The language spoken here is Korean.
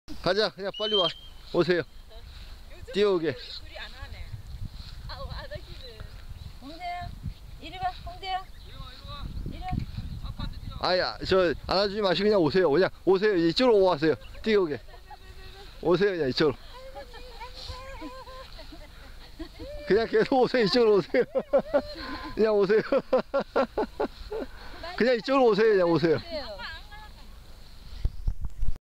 가자. 그냥 빨리 와. 오세요. 뛰어오게. 둘이 안 하네. 아우 아저씨는. 홍대야, 이리 와. 홍대야. 이리 와. 아야, 저 안아주지 마시고 그냥 오세요. 그냥 오세요. 이쪽으로 오세요. 뛰어오게. 오세요. 그냥 이쪽으로. 그냥 계속 오세요. 이쪽으로 오세요. 그냥 오세요. 그냥 이쪽으로 오세요. 그냥 오세요.